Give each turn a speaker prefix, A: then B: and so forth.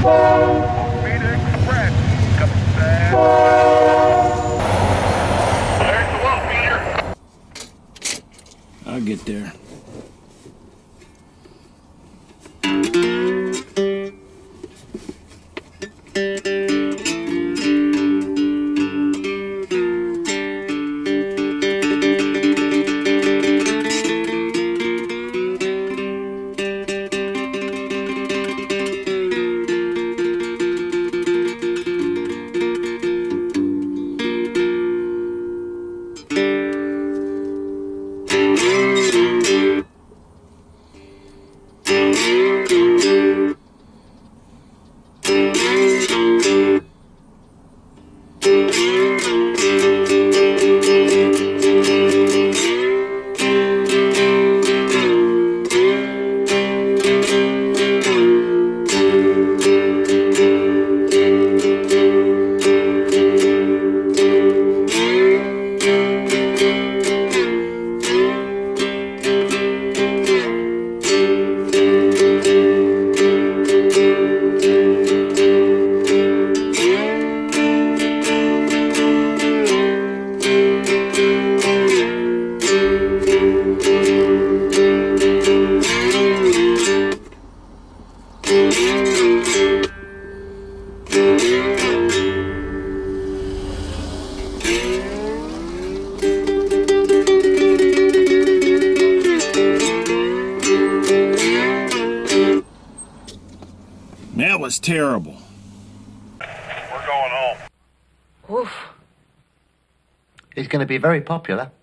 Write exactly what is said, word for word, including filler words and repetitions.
A: Speed Express, coming fast. There's the one, Peter.
B: I'll get there. That was terrible.
A: We're going home.
C: Oof. He's going to be very popular.